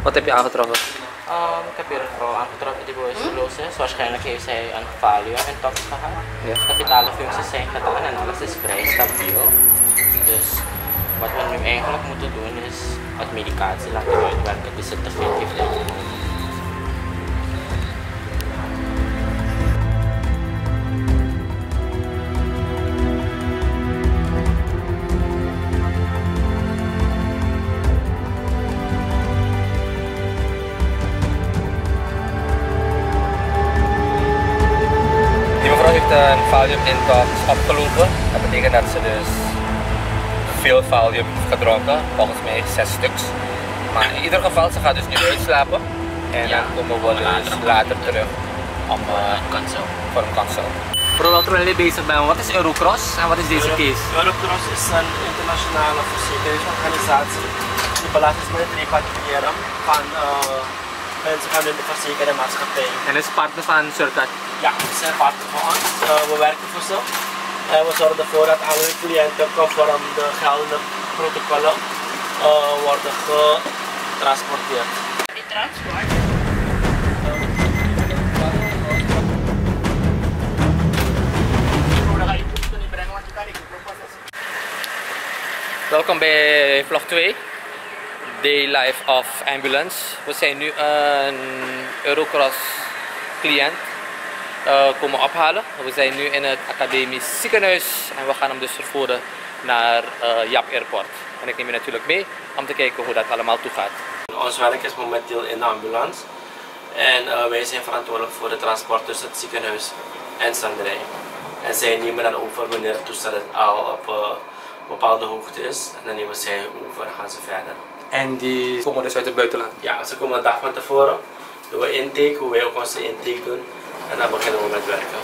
Wat heb je aangetroffen? Ik heb hier een vrouw aangetroffen die bewusteloos is. Waarschijnlijk heeft zij een valium-intox gehad. Ja. De vitale functies zijn gedaan en alles is vrij stabiel. Dus wat we nu eigenlijk moeten doen is wat medicatie laten uitwerken die ze te veel heeft ingenomen. Een valium intox opgelopen. Dat betekent dat ze dus veel valium heeft gedronken, volgens mij 6 stuks. Maar in ieder geval, ze gaat dus nu uitslapen en dan komen we dus later terug om, voor een consult. Voordat we er bezig zijn, wat is Eurocross en wat is deze case? Eurocross is een internationale verzekeringsorganisatie die belast is met het repatriëren van mensen van de verzekerde maatschappij. En is partner van SUR-CAD? Ja, ze zijn partner van ons. We werken voor ze. We zorgen ervoor dat alle cliënten conform de geldende protocollen worden getransporteerd. Die transport? Welkom bij vlog 2, Day Life of Ambulance. We zijn nu een Eurocross cliënt komen ophalen. We zijn nu in het academisch ziekenhuis en we gaan hem dus vervoeren naar Jap Airport. En ik neem je natuurlijk mee om te kijken hoe dat allemaal toegaat. Ons werk is momenteel in de ambulance en wij zijn verantwoordelijk voor het transport tussen het ziekenhuis en Sanderij. En zij nemen dan over wanneer het toestel al op een bepaalde hoogte is en dan nemen zij over en gaan ze verder. En die komen dus uit het buitenland? Ja, ze komen een dag van tevoren, doen we intake, hoe wij ook onze intake doen en dan beginnen we met werken.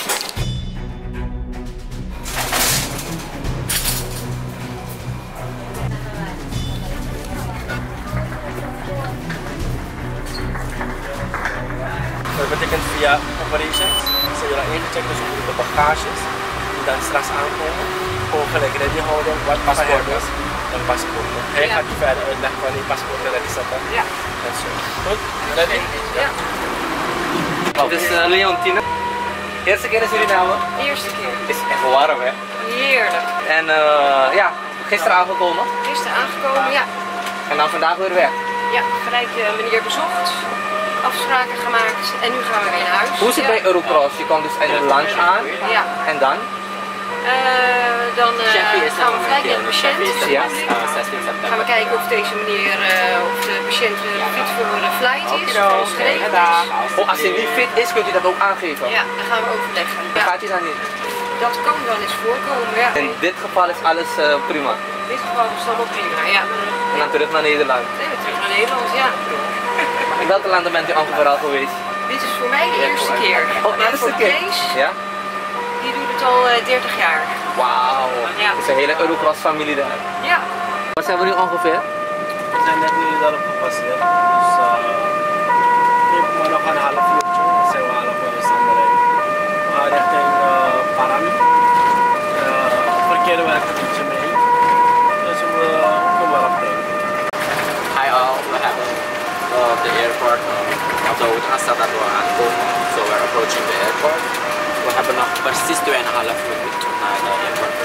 Dat betekent via operations, ze worden ingecheckt dus over de bagages die dan straks aankomen. Gewoon gelijk ready houden, wat paspoort is en paspoorten. Hij gaat je verder uitleggen van die paspoorten ready zetten. Ja. En zo. Goed? Ready? Ja. Dit is Leontine. Eerste keer in Suriname? Eerste keer. Het is echt warm, hè? Heerlijk. En ja, gisteren aangekomen. Gisteren aangekomen, ja. En dan vandaag weer weg. Ja, gelijk meneer bezocht, afspraken gemaakt en nu gaan we weer naar huis. Hoe is het bij Eurocross? Je komt dus in de lunch aan. Ja. En dan? Dan gaan we gelijk naar de patiënt. Ja. Gaan we kijken of deze meneer, of de patiënt fit voor de flight is, of alles geregeld is. Oh, als hij niet fit is, kunt u dat ook aangeven? Ja, dan gaan we overleggen. Dan Ja. gaat hij dan niet? Dat kan wel eens voorkomen, ja. In dit geval is alles prima. In dit geval is dat wel prima, ja. En dan terug naar Nederland. Nee, we terug naar Nederland, ja. In welke landen bent u ongeveer al geweest? Dit is voor mij de eerste keer. Oh, de eerste keer? Kees, Ja? die doet het al 30 jaar. Wauw. Ja. Het is een hele Eurocross familie daar. Ja. Waar zijn we nu ongeveer? We zijn net nu daarop gepasseerd. Dus geef me nog een half uurtje. Dan zijn we al op de Sanderij. We gaan richting Parami. Verkeer werkt een beetje mee. Dus we komen wel op tijd. Hi all, we hebben de airport. Op de hoogte staat dat we aankomen. So we're approaching the airport. We hebben nog precies 2,5 minuten naar de airport.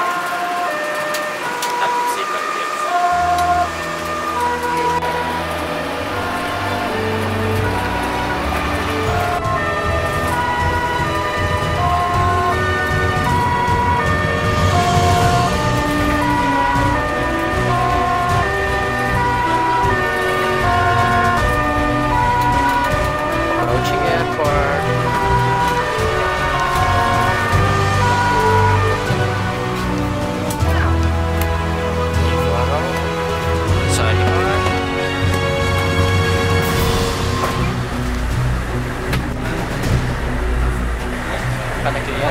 Dat moet zeker niet. Approaching airport. Sorry. Kan ik hier?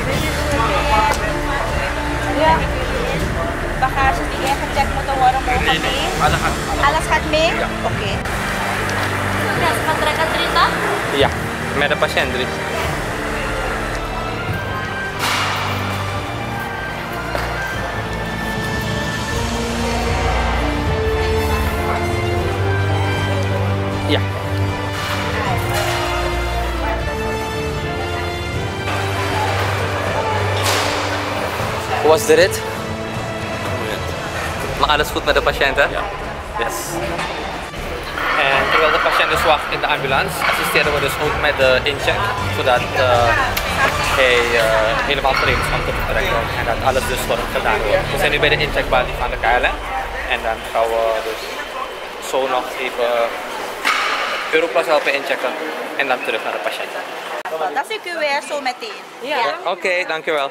Ja. Bagage die ingecheckt moeten worden, mogen mee? Alles gaat mee? Ja. Oké. Ja, ze gaan trekken 3 toch? Ja, met de patiënt 3. Hoe was de rit? Maar alles goed met de patiënt, hè? Ja. Yes. En terwijl de patiënt dus wacht in de ambulance, assisteren we dus ook met de incheck, zodat hij helemaal gereed is om te vertrekken en dat alles dus wordt gedaan wordt. We zijn nu bij de incheckbalie van de KLM en dan gaan we dus zo nog even Eurocross helpen inchecken en dan terug naar de patiënt. Dat zie ik u weer zo meteen. Ja. Oké, dankjewel.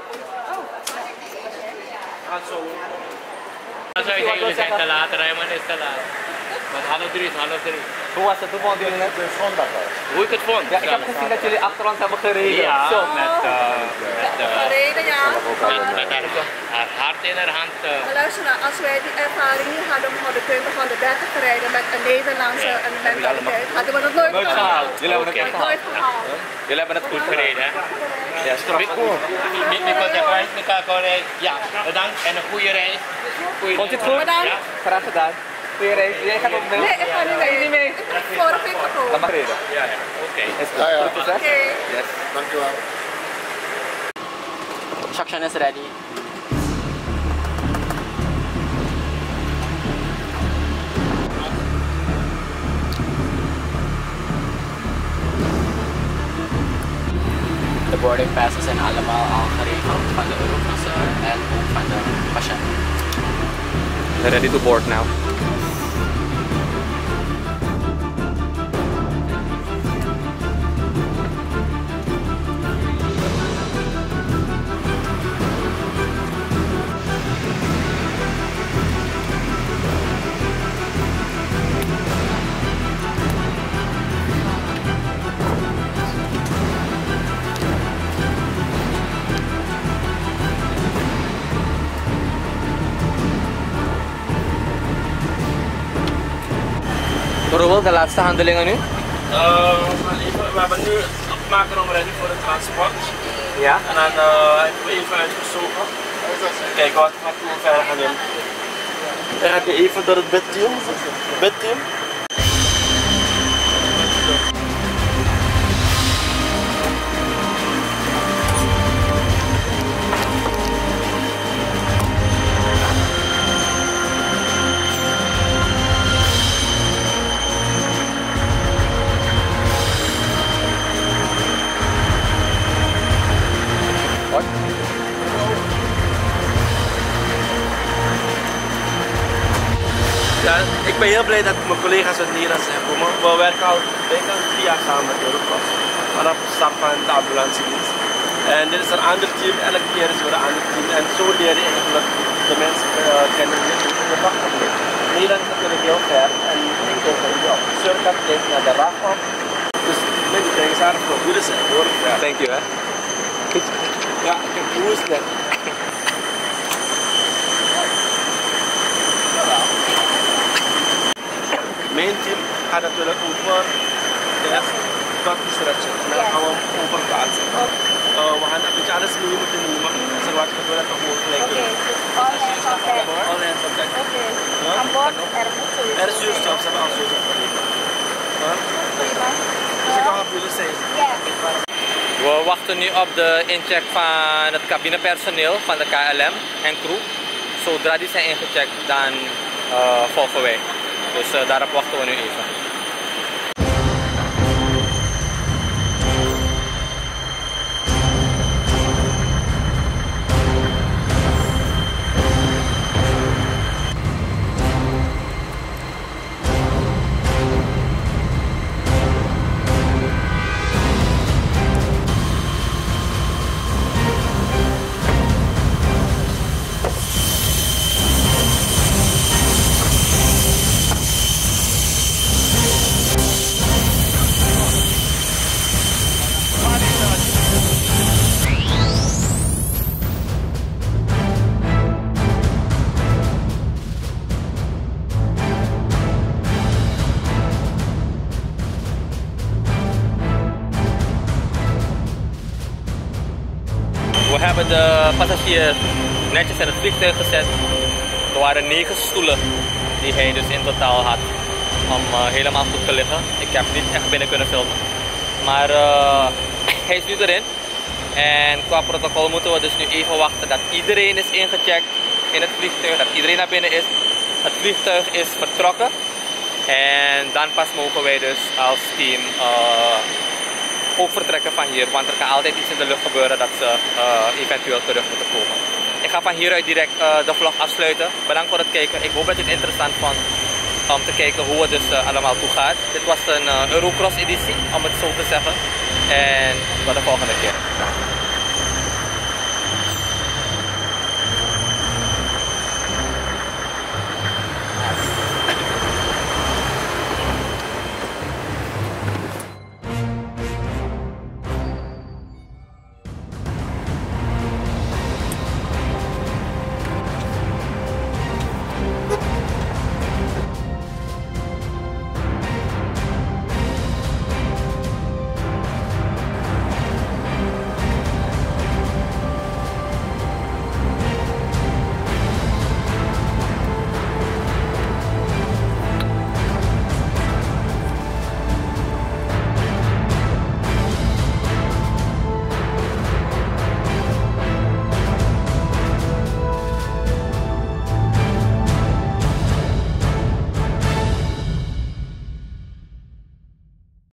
Als jullie zijn te laat, Raymond is te laat. Want half drie is half drie. Hoe was het? Hoe vonden jullie het? Zondag. Hoe ik het vond? Ja, ik heb gezien dat jullie achter ons hebben gereden. Ja, Zo. Gereden, ja. Haar hart in haar hand. Maar luister nou, als wij die ervaring niet hadden om de punten van de 30 te rijden met een Nederlandse mentaliteit, hadden we dat nooit gehaald. Jullie hebben het echt Nooit gehaald. Jullie hebben het goed Gereden, hè? Ja, straf. Ja, bedankt en een goede reis. Vond je het goed? Bedankt. Ja. Graag gedaan. Goeie race. Jij gaat ook mee? Nee, ik ga niet mee. Vorige week gekomen. Dan mag reden. Ja, ja. Oké. Is het goed te zeggen? Oké. Yes. Dankjewel. Shakshan is ready. De boarding passes zijn allemaal al geregeld van de Eurocrosser en ook van de patiënt. They're ready to board now. Robel, de laatste handelingen nu? We hebben nu opmaken om ready voor het transport. Ja. En dan hebben we even uitgezogen. Kijken wat we verder gaan doen. Dan heb je even door het bedteam. Ja, ik ben heel blij dat mijn collega's uit Nederland zijn gekomen. We werken al bijna 3 jaar samen met Eurocross. Vanaf de start van de ambulancedienst. En dit is een ander team, elke keer is weer een ander team. En zo leer je eigenlijk de mensen kennen die in de dag komen. Nederland is natuurlijk heel ver en ik denk dat jullie op SUR-CAD blijven naar de RAF op. Dus met die krijgen ze aardig veel goede zijn hoor. Ja. Thank you, hè. Ja, ik heb hoe net. Mijn team gaat natuurlijk over de rest dat is stretchen. En dan gaan we over plaatsen. We gaan een beetje alles mee moeten nemen. Zodat we dat toch gewoon gelijk doen. All hands on deck. Aan boord, er moet sowieso. Er is zuurstof, ze hebben al zuurstof geleverd. Dus ik kan op jullie zijn. Ja. We wachten nu op de incheck van het cabinepersoneel van de KLM en crew. Zodra die zijn ingecheckt, dan volgen wij. Dus daarop wachten we nu even. We hebben de passagier netjes in het vliegtuig gezet. Er waren 9 stoelen die hij dus in totaal had om helemaal goed te liggen. Ik heb niet echt binnen kunnen filmen. Maar hij is nu erin. En qua protocol moeten we dus nu even wachten dat iedereen is ingecheckt in het vliegtuig, dat iedereen naar binnen is. Het vliegtuig is vertrokken en dan pas mogen wij dus als team ook vertrekken van hier, want er kan altijd iets in de lucht gebeuren dat ze eventueel terug moeten komen. Ik ga van hieruit direct de vlog afsluiten. Bedankt voor het kijken. Ik hoop dat je het interessant vond om te kijken hoe het dus allemaal toe gaat. Dit was een Eurocross editie, om het zo te zeggen. En tot de volgende keer.